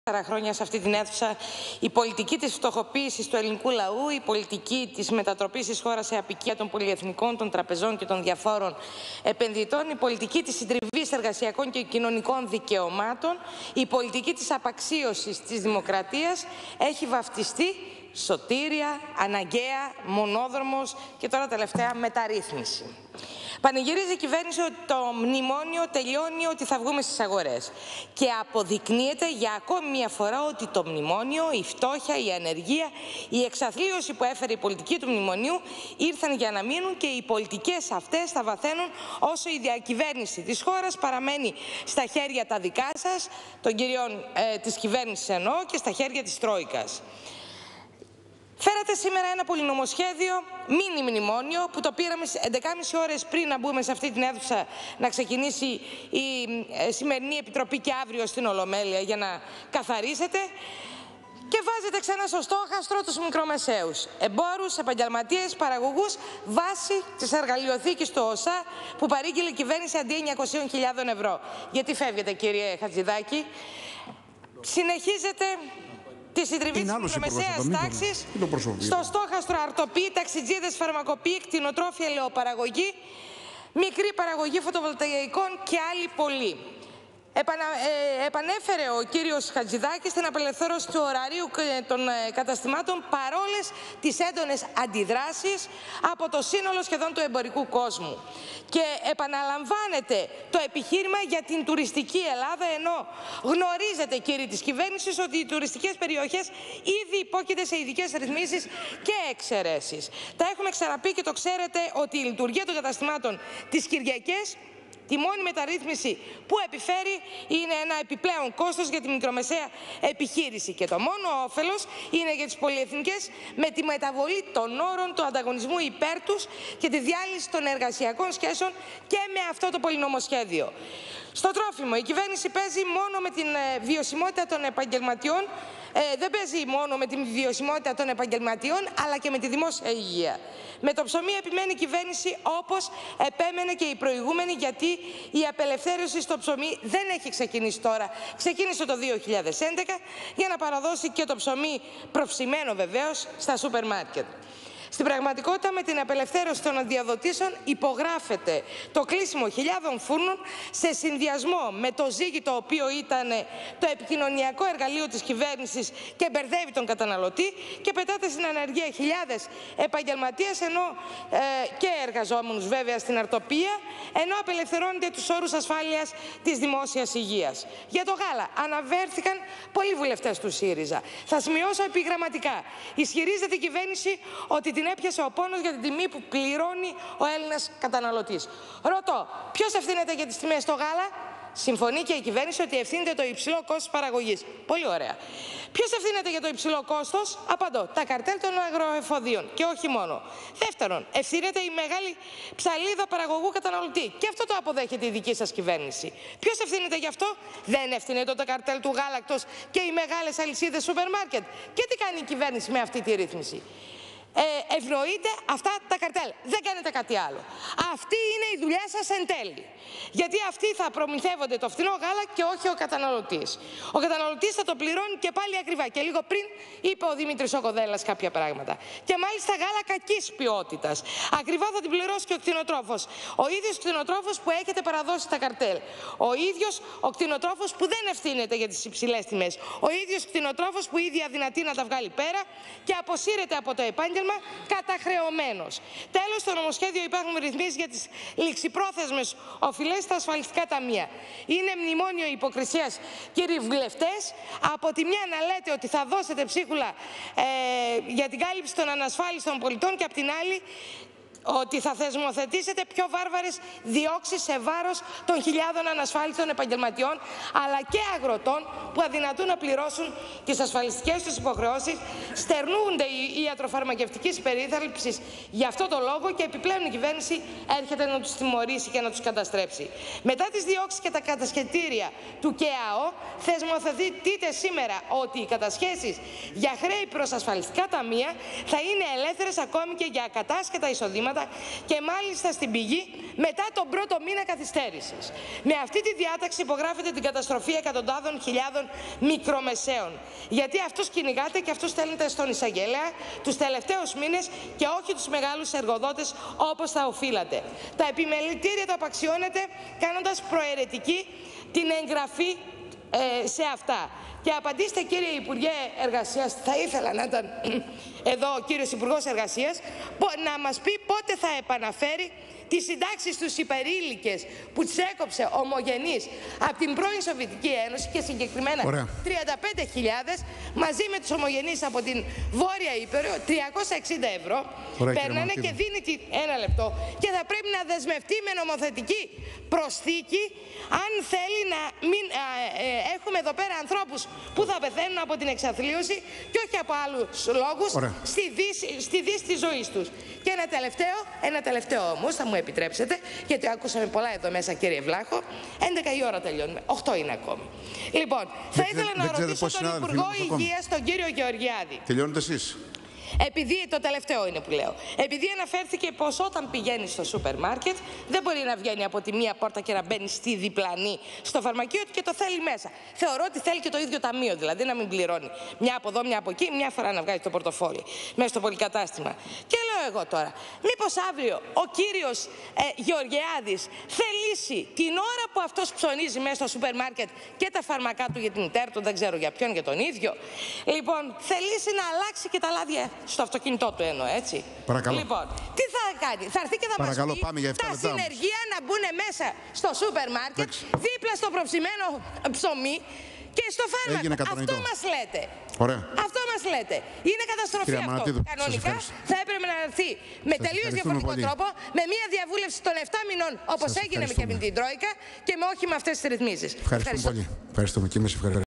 χρόνια σε αυτή την αίθουσα η πολιτική της φτωχοποίησης του ελληνικού λαού, η πολιτική της μετατροπής της χώρας σε αποικία των πολυεθνικών, των τραπεζών και των διαφόρων επενδυτών, η πολιτική της συντριβής εργασιακών και κοινωνικών δικαιωμάτων, η πολιτική της απαξίωσης της δημοκρατίας έχει βαφτιστεί σωτήρια, αναγκαία, μονόδρομος και τώρα τελευταία μεταρρύθμιση. Πανηγυρίζει η κυβέρνηση ότι το μνημόνιο τελειώνει, ότι θα βγούμε στις αγορές. Και αποδεικνύεται για ακόμη μια φορά ότι το μνημόνιο, η φτώχεια, η ανεργία, η εξαθλίωση που έφερε η πολιτική του μνημονίου ήρθαν για να μείνουν και οι πολιτικές αυτές θα βαθαίνουν όσο η διακυβέρνηση της χώρας παραμένει στα χέρια τα δικά σας, των κυρίων της κυβέρνησης εννοώ, και στα χέρια της Τρόικας. Φέρατε σήμερα ένα πολυνομοσχέδιο, μίνι μνημόνιο, που το πήραμε 11,5 ώρες πριν να μπούμε σε αυτή την αίθουσα να ξεκινήσει η σημερινή επιτροπή και αύριο στην Ολομέλεια για να καθαρίσετε, και βάζετε ξανά στο στόχαστρο τους μικρομεσαίους, εμπόρους, επαγγελματίες, παραγωγούς, βάσει της εργαλειοθήκης του ΟΣΑ που παρήγγειλε η κυβέρνηση αντί 900.000 ευρώ. Γιατί φεύγετε, κύριε Χατζηδάκη? Συνεχίζετε τη συντριβή της μικρομεσαίας τάξης στο στόχαστρο αρτοποιοί, ταξιτζίδες, φαρμακοποιοί, κτηνοτρόφοι, ελαιοπαραγωγή, μικρή παραγωγή φωτοβολταϊκών και άλλοι πολλοί. Επανέφερε ο κύριος Χατζηδάκης την απελευθέρωση του ωραρίου των καταστημάτων παρόλες τις έντονες αντιδράσεις από το σύνολο σχεδόν του εμπορικού κόσμου. Και επαναλαμβάνεται το επιχείρημα για την τουριστική Ελλάδα, ενώ γνωρίζετε, κύριοι της κυβέρνησης, ότι οι τουριστικές περιοχές ήδη υπόκειται σε ειδικές ρυθμίσεις και εξαιρέσεις. Τα έχουμε ξαναπεί και το ξέρετε ότι η λειτουργία των καταστημάτων τις Κυριακές, τη μόνη μεταρρύθμιση που επιφέρει είναι ένα επιπλέον κόστος για τη μικρομεσαία επιχείρηση και το μόνο όφελος είναι για τις πολυεθνικές με τη μεταβολή των όρων του ανταγωνισμού υπέρ τους και τη διάλυση των εργασιακών σχέσεων και με αυτό το πολυνομοσχέδιο. Στο τρόφιμο η κυβέρνηση παίζει μόνο με την βιωσιμότητα των επαγγελματιών, δεν παίζει μόνο με την βιωσιμότητα των επαγγελματιών αλλά και με τη δημόσια υγεία. Με το ψωμί επιμένει η κυβέρνηση όπως επέμενε και η προηγούμενη, γιατί η απελευθέρωση στο ψωμί δεν έχει ξεκινήσει τώρα. Ξεκίνησε το 2011 για να παραδώσει και το ψωμί προψημένο βεβαίως στα σούπερ μάρκετ. Στην πραγματικότητα, με την απελευθέρωση των αντιαδοτήσεων υπογράφεται το κλείσιμο χιλιάδων φούρνων σε συνδυασμό με το Ζύγι, το οποίο ήταν το επικοινωνιακό εργαλείο της κυβέρνησης και μπερδεύει τον καταναλωτή, και πετάτε στην ανεργία χιλιάδες επαγγελματίες και εργαζόμενους βέβαια στην αρτοπία, ενώ απελευθερώνετε τους όρους ασφάλειας της δημόσιας υγείας. Για το γάλα αναφέρθηκαν πολλοί βουλευτές του ΣΥΡΙΖΑ. Θα σημειώσω επιγραμματικά. Ισχυρίζεται η κυβέρνηση ότι την έπιασε ο πόνος για την τιμή που πληρώνει ο Έλληνας καταναλωτής. Ρωτώ, ποιος ευθύνεται για τις τιμές στο γάλα? Συμφωνεί και η κυβέρνηση ότι ευθύνεται το υψηλό κόστος παραγωγής. Πολύ ωραία. Ποιος ευθύνεται για το υψηλό κόστος? Απαντώ, τα καρτέλ των αγροεφοδίων και όχι μόνο. Δεύτερον, ευθύνεται η μεγάλη ψαλίδα παραγωγού καταναλωτή. Και αυτό το αποδέχεται η δική σας κυβέρνηση. Ποιος ευθύνεται γι' αυτό? Δεν ευθύνεται το καρτέλ του γάλακτος και οι μεγάλες αλυσίδες σούπερ μάρκετ? Και τι κάνει η κυβέρνηση με αυτή τη ρύθμιση? Ευνοείτε αυτά τα καρτέλ. Δεν κάνετε κάτι άλλο. Αυτή είναι η δουλειά σας εν τέλει. Γιατί αυτοί θα προμηθεύονται το φθηνό γάλα και όχι ο καταναλωτής. Ο καταναλωτής θα το πληρώνει και πάλι ακριβά. Και λίγο πριν είπε ο Δημήτρης ο Κοδέλλας κάποια πράγματα. Και μάλιστα γάλα κακής ποιότητας. Ακριβά θα την πληρώσει και ο κτηνοτρόφος. Ο ίδιος κτηνοτρόφος που έχετε παραδώσει τα καρτέλ. Ο ίδιος ο κτηνοτρόφος που δεν ευθύνεται για τις υψηλές τιμές. Ο ίδιος κτηνοτρόφος που ήδη αδυνατεί να τα βγάλει πέρα και αποσύρεται από το επάγγελμα καταχρεωμένος. Τέλος, στο νομοσχέδιο υπάρχουν ρυθμίσεις για τις ληξιπρόθεσμες οφειλές στα ασφαλιστικά ταμεία. Είναι μνημόνιο υποκρισίας, κύριοι βουλευτές. Από τη μια να λέτε ότι θα δώσετε ψίχουλα για την κάλυψη των ανασφάλιστων πολιτών και από την άλλη ότι θα θεσμοθετήσετε πιο βάρβαρες διώξεις σε βάρος των χιλιάδων ανασφάλιστων επαγγελματιών αλλά και αγροτών που αδυνατούν να πληρώσουν τις ασφαλιστικές τους υποχρεώσεις, στερνούνται η ιατροφαρμακευτικής περίθαλψης για αυτό το λόγο και επιπλέον η κυβέρνηση έρχεται να τους τιμωρήσει και να τους καταστρέψει. Μετά τις διώξεις και τα κατασχετήρια του ΚΕΑΟ, θεσμοθετείτε σήμερα ότι οι κατασχέσεις για χρέη προς ασφαλιστικά ταμεία θα είναι ελεύθερες ακόμη και για ακατάσχετα εισοδήματα συστήματα και μάλιστα στην πηγή μετά τον πρώτο μήνα καθυστέρησης. Με αυτή τη διάταξη υπογράφεται την καταστροφή εκατοντάδων χιλιάδων μικρομεσαίων. Γιατί αυτούς κυνηγάτε και αυτούς στέλνετε στον εισαγγελέα τους τελευταίους μήνες και όχι τους μεγάλους εργοδότες όπως θα οφείλατε. Τα επιμελητήρια το απαξιώνετε κάνοντας προαιρετική την εγγραφή σε αυτά. Και απαντήστε, κύριε Υπουργέ Εργασίας, θα ήθελα να ήταν εδώ ο κύριος Υπουργός Εργασίας, να μας πει πότε θα επαναφέρει τις συντάξεις στους υπερήλικες που τις έκοψε ομογενής από την πρώην Σοβιετική Ένωση και συγκεκριμένα 35.000 μαζί με τους ομογενείς από την Βόρεια Ήπειρο 360 ευρώ. Παίρνανε και δίνει ένα λεπτό και θα πρέπει να δεσμευτεί με νομοθετική προσθήκη αν θέλει να μην έχουμε εδώ πέρα ανθρώπους που θα πεθαίνουν από την εξαθλίωση και όχι από άλλους λόγους στη δύση της ζωής τους. Και ένα τελευταίο όμως θα μου επιτρέψετε, γιατί άκουσαμε πολλά εδώ μέσα, κύριε Βλάχο. 11 η ώρα τελειώνουμε, 8 είναι ακόμη. Λοιπόν, θα ήθελα να ρωτήσω τον Υπουργό Υγείας, τον κύριο Γεωργιάδη. Τελειώνετε εσείς. Επειδή, το τελευταίο είναι που λέω, επειδή αναφέρθηκε πως όταν πηγαίνει στο σούπερ μάρκετ δεν μπορεί να βγαίνει από τη μία πόρτα και να μπαίνει στη διπλανή στο φαρμακείο και το θέλει μέσα. Θεωρώ ότι θέλει και το ίδιο ταμείο, δηλαδή να μην πληρώνει μια από εδώ, μια από εκεί, μια φορά να βγάζει το πορτοφόλι μέσα στο πολυκατάστημα. Και λέω εγώ τώρα, μήπως αύριο ο κύριος Γεωργιάδης θελήσει την ώρα που αυτός ψωνίζει μέσα στο σούπερ μάρκετ και τα φάρμακά του για την μητέρα του, δεν ξέρω για ποιον, για τον ίδιο, λοιπόν, θελήσει να αλλάξει και τα λάδια στο αυτοκίνητό του εννοώ, έτσι. Παρακαλώ. Λοιπόν, τι θα κάνει, θα έρθει και θα μας πει τα συνεργεία να μπουν μέσα στο σούπερ μάρκετ, δίπλα στο προψημένο ψωμί και στο φάρμακο. Αυτό μας λέτε. Ωραία. Αυτό μας λέτε. Είναι καταστροφή αυτό. Κανονικά θα έπρεπε να έρθει με τελείως διαφορετικό τρόπο, με μια διαβούλευση των 7 μηνών, όπως έγινε και με την Τρόικα και με όχι με αυτές τις ρυθμίσεις. Ευχαριστούμε πολύ. Ευχαριστούμε και εμείς.